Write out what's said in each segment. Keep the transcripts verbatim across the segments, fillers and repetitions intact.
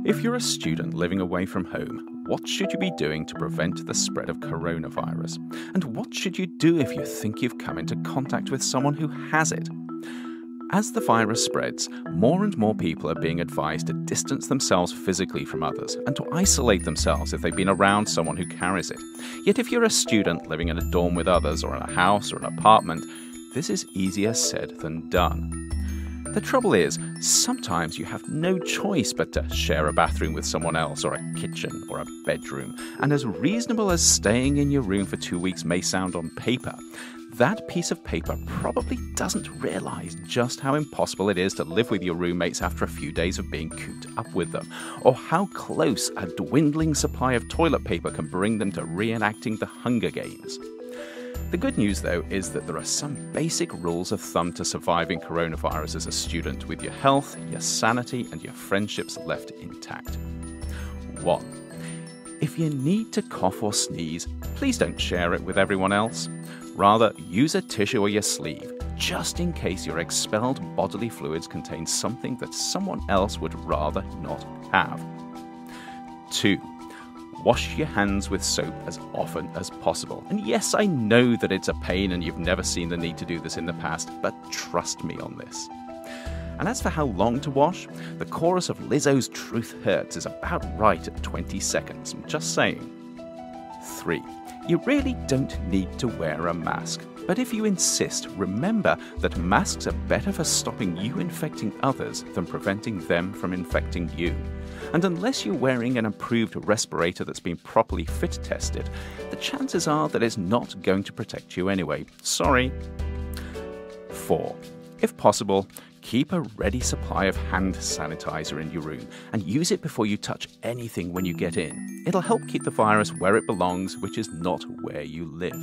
If you're a student living away from home, what should you be doing to prevent the spread of coronavirus? And what should you do if you think you've come into contact with someone who has it? As the virus spreads, more and more people are being advised to distance themselves physically from others and to isolate themselves if they've been around someone who carries it. Yet if you're a student living in a dorm with others, or in a house or an apartment, this is easier said than done. The trouble is, sometimes you have no choice but to share a bathroom with someone else, or a kitchen, or a bedroom. And as reasonable as staying in your room for two weeks may sound on paper, that piece of paper probably doesn't realise just how impossible it is to live with your roommates after a few days of being cooped up with them, or how close a dwindling supply of toilet paper can bring them to reenacting the Hunger Games. The good news, though, is that there are some basic rules of thumb to surviving coronavirus as a student, with your health, your sanity, and your friendships left intact. one. If you need to cough or sneeze, please don't share it with everyone else. Rather, use a tissue or your sleeve, just in case your expelled bodily fluids contain something that someone else would rather not have. two. Wash your hands with soap as often as possible. And yes, I know that it's a pain and you've never seen the need to do this in the past, but trust me on this. And as for how long to wash, the chorus of Lizzo's Truth Hurts is about right at twenty seconds. I'm just saying. three. You really don't need to wear a mask. But if you insist, remember that masks are better for stopping you infecting others than preventing them from infecting you. And unless you're wearing an approved respirator that's been properly fit tested, the chances are that it's not going to protect you anyway. Sorry. four. If possible, keep a ready supply of hand sanitizer in your room and use it before you touch anything when you get in. It'll help keep the virus where it belongs, which is not where you live.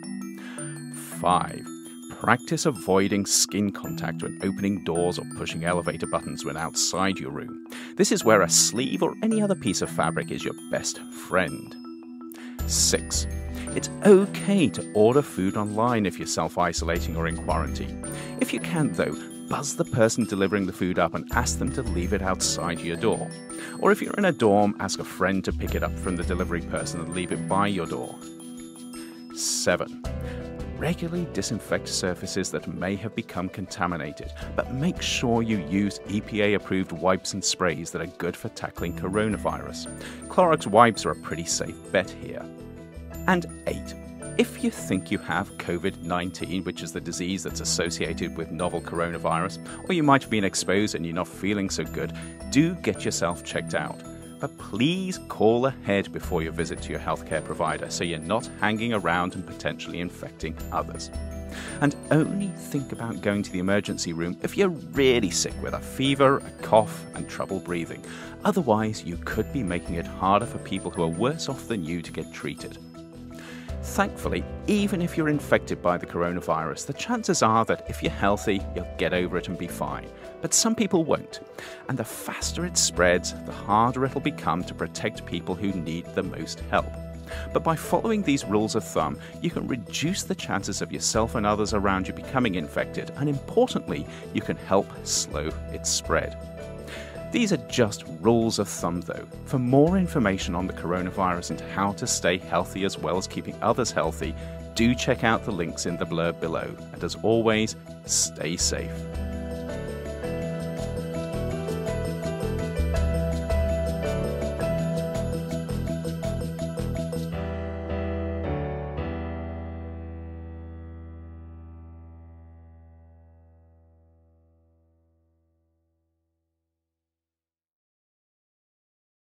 five. Practice avoiding skin contact when opening doors or pushing elevator buttons when outside your room. This is where a sleeve or any other piece of fabric is your best friend. six. It's okay to order food online if you're self-isolating or in quarantine. If you can't, though, buzz the person delivering the food up and ask them to leave it outside your door. Or if you're in a dorm, ask a friend to pick it up from the delivery person and leave it by your door. seven. Regularly disinfect surfaces that may have become contaminated, but make sure you use E P A-approved wipes and sprays that are good for tackling coronavirus. Clorox wipes are a pretty safe bet here. And eight. If you think you have COVID nineteen, which is the disease that's associated with novel coronavirus, or you might have been exposed and you're not feeling so good, do get yourself checked out. But please call ahead before your visit to your healthcare provider so you're not hanging around and potentially infecting others. And only think about going to the emergency room if you're really sick with a fever, a cough, and trouble breathing. Otherwise, you could be making it harder for people who are worse off than you to get treated. Thankfully, even if you're infected by the coronavirus, the chances are that if you're healthy, you'll get over it and be fine. But some people won't. And the faster it spreads, the harder it'll become to protect people who need the most help. But by following these rules of thumb, you can reduce the chances of yourself and others around you becoming infected, and importantly, you can help slow its spread. These are just rules of thumb, though. For more information on the coronavirus and how to stay healthy as well as keeping others healthy, do check out the links in the blurb below. And as always, stay safe.